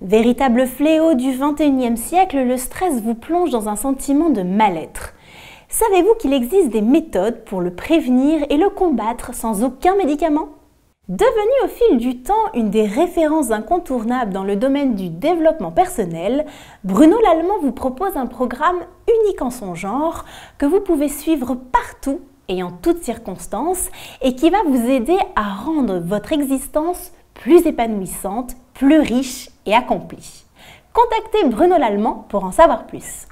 Véritable fléau du XXIe siècle, le stress vous plonge dans un sentiment de mal-être. Savez-vous qu'il existe des méthodes pour le prévenir et le combattre sans aucun médicament? Devenu au fil du temps une des références incontournables dans le domaine du développement personnel, Bruno Lallemand vous propose un programme unique en son genre que vous pouvez suivre partout et en toutes circonstances et qui va vous aider à rendre votre existence plus épanouissante, plus riche et accomplie. Contactez Bruno Lallemand pour en savoir plus.